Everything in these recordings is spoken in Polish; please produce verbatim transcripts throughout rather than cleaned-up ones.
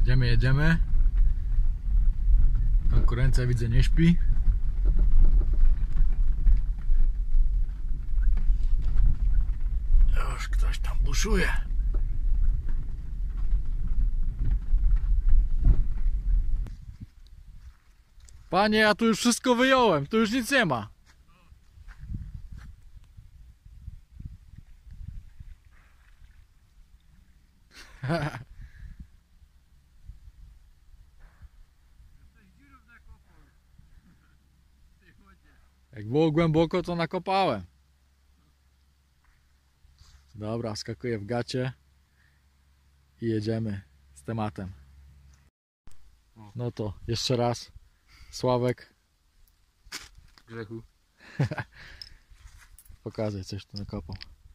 Jedziemy, jedziemy. Konkurencja widzę nie śpi. Już ktoś tam buszuje. Panie, ja tu już wszystko wyjąłem, tu już nic nie ma. Jak było głęboko, to nakopałem. Dobra, skakuję w gacie i jedziemy z tematem. No to jeszcze raz Sławek Grzechu. pokazać coś tu nakopał.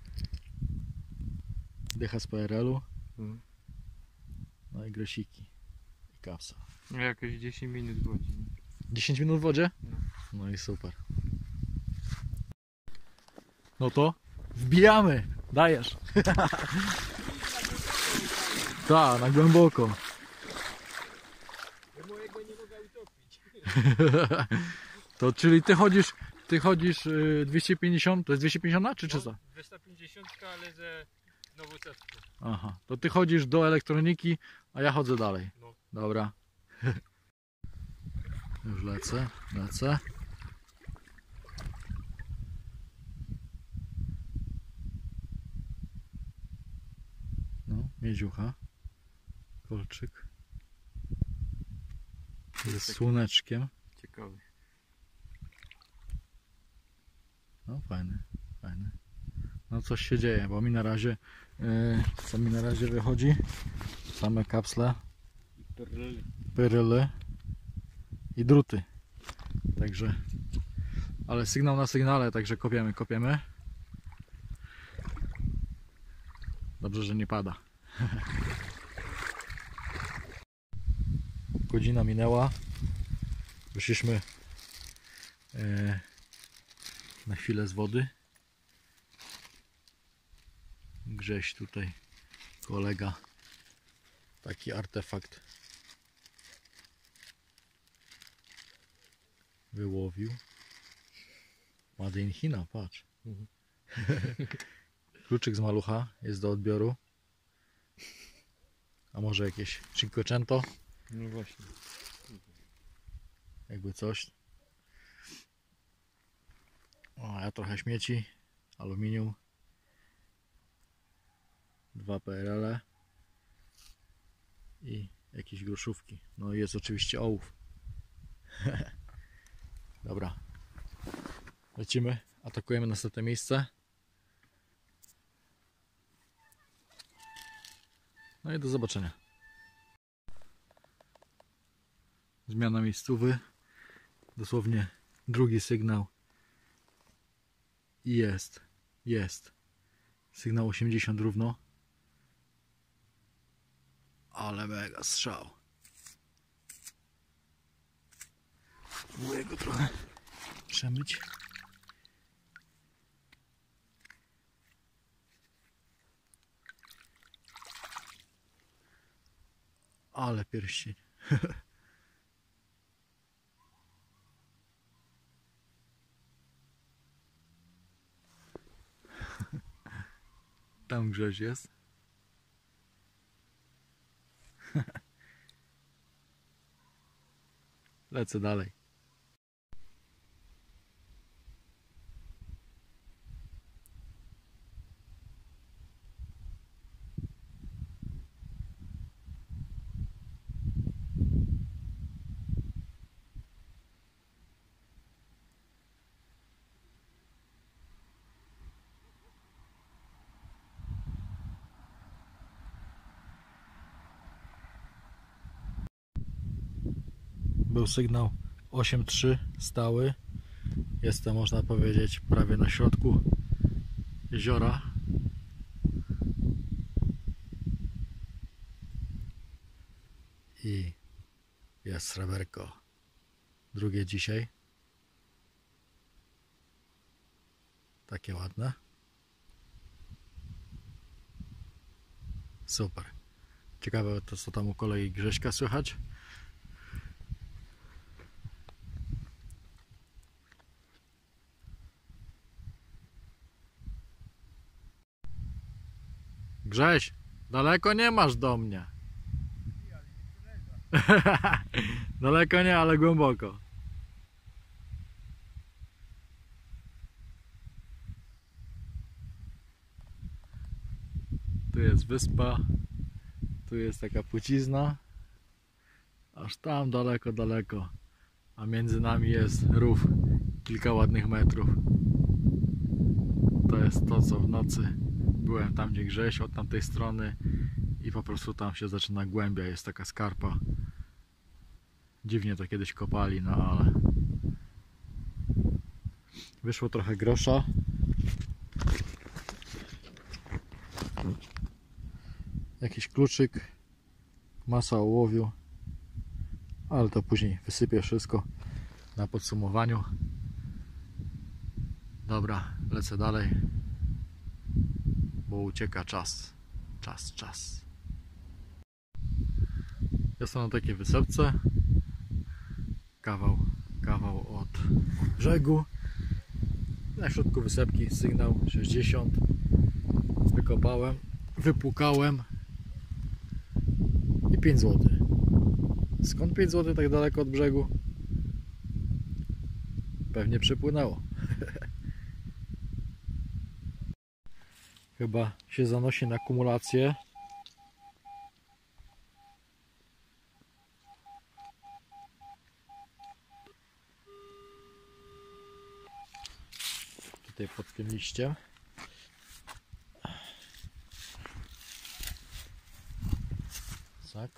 Dycha z P R L-u. Mm. No i grosiki i kapsa. No jakieś dziesięć minut w wodzie. dziesięć minut w wodzie? No. No i super. No to wbijamy, dajesz. Tak, na głęboko. Ja mojego nie mogę utopić. To czyli ty chodzisz, ty chodzisz dwieście pięćdziesiąt, to jest dwieście pięćdziesiąt czy trzysta? dwieście pięćdziesiąt, ale ze nowoczesną. Aha, to ty chodzisz do elektroniki, a ja chodzę dalej. No. Dobra. Już lecę, lecę. No, miedziucha. Kolczyk. Ze słoneczkiem. Ciekawy. No fajny, fajny. No coś się dzieje, bo mi na razie yy, co mi na razie wychodzi? Same kapsle, pyryle i druty. Także, ale sygnał na sygnale, także kopiemy, kopiemy. Dobrze, że nie pada. Godzina minęła. Wyszliśmy yy, na chwilę z wody. Grześ tutaj, kolega, taki artefakt wyłowił. Made in China, patrz. Mhm. Kluczyk z malucha jest do odbioru. A może jakieś cinquecento? No właśnie. Jakby coś. O, a ja trochę śmieci, aluminium. Dwa P R L i jakieś groszówki. No i jest oczywiście ołów. Dobra. Lecimy, atakujemy następne miejsce. No i do zobaczenia. Zmiana miejscówy. Dosłownie drugi sygnał. I jest. Jest. Sygnał osiemdziesiąt równo. Ale mega strzał. Próbuję go trochę przemyć. Ale pierścień. Tam Grześ jest. Lecę dalej. Był sygnał osiem trzy stały. Jestem, można powiedzieć, prawie na środku jeziora. I jest sreberko. Drugie dzisiaj. Takie ładne. Super. Ciekawe to, co tam u kolei Grześka słychać. Grześ, daleko nie masz do mnie. Daleko nie, ale głęboko. Tu jest wyspa, tu jest taka płcizna, aż tam daleko, daleko, a między nami jest rów, kilka ładnych metrów. To jest to, co w nocy byłem tam, gdzie Grześ, od tamtej strony, i po prostu tam się zaczyna głębia, jest taka skarpa. Dziwnie to kiedyś kopali, no ale wyszło trochę grosza. Jakiś kluczyk, masa ołowiu, ale to później wysypię wszystko na podsumowaniu. Dobra, lecę dalej, bo ucieka czas, czas, czas. Jestem na takiej wysepce, kawał, kawał od, od brzegu. Na środku wysepki sygnał sześćdziesiąt. Wykopałem, wypłukałem i pięć złotych. Skąd pięć złotych tak daleko od brzegu? Pewnie przepłynęło. Chyba się zanosi na kumulację. Tutaj pod tym liściem. Tak.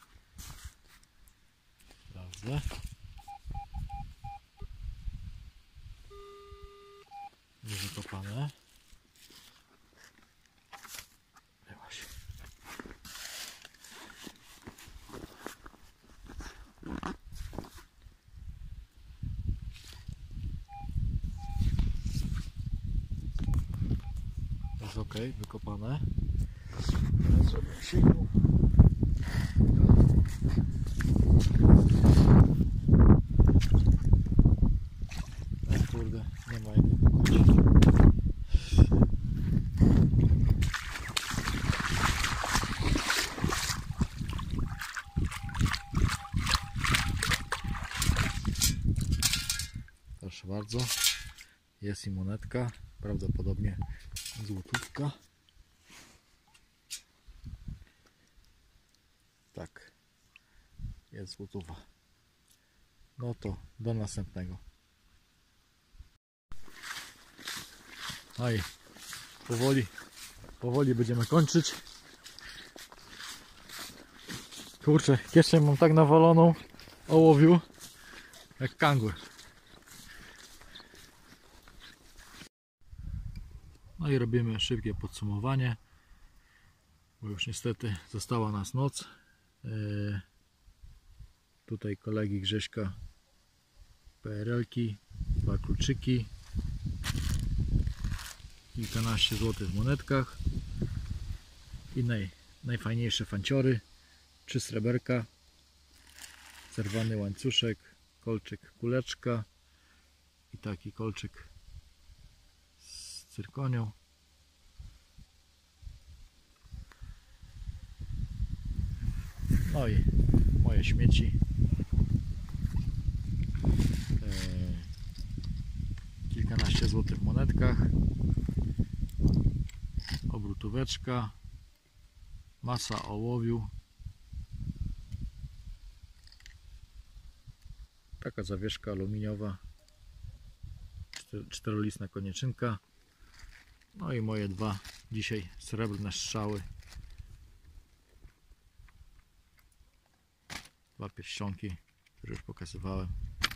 Sprawdzę. Nie wykopane. Byłaś. Jest ok, wykopane. Teraz zrobię signał. O kurde, nie ma jak wypukać. Proszę bardzo, jest i monetka, prawdopodobnie złotówka. Tak, jest złotówa. No to do następnego. No i powoli, powoli będziemy kończyć. Kurczę, kieszeń mam tak nawaloną ołowiu jak kangur. No i robimy szybkie podsumowanie, bo już niestety została nas noc. Yy, tutaj kolegi Grześka P R L-ki, dwa kluczyki, kilkanaście złotych w monetkach i naj, najfajniejsze fanciory, trzy sreberka, zerwany łańcuszek, kolczyk kuleczka i taki kolczyk z cyrkonią. No i moje śmieci. Eee, kilkanaście złotych w monetkach, obrutóweczka, masa ołowiu, taka zawieszka aluminiowa, czterolistna konieczynka, no i moje dwa dzisiaj srebrne strzały, dwa pierścionki, które już pokazywałem.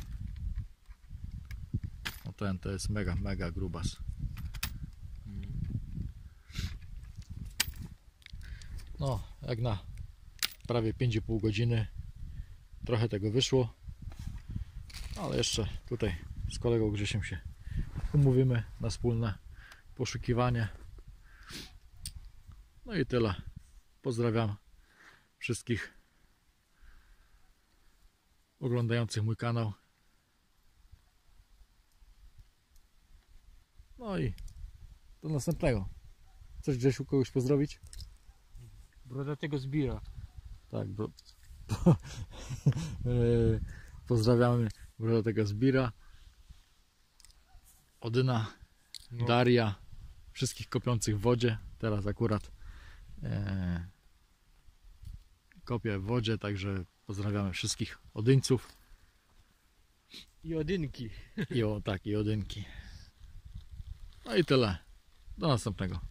No ten to jest mega, mega grubas. No, jak na prawie pięć i pół godziny trochę tego wyszło, ale jeszcze tutaj z kolegą Grzesiem się umówimy na wspólne poszukiwanie. No i tyle. Pozdrawiam wszystkich oglądających mój kanał. No i do następnego. Chcesz gdzieś u kogoś pozdrowić? Brodatego zbira. Tak, bro... pozdrawiamy Brodatego Zbira, Odyna, No. Daria, wszystkich kopiących w wodzie. Teraz akurat e, kopię w wodzie, także pozdrawiamy wszystkich Odyńców I odynki. i o tak, i Odynki. No i tyle. Do następnego.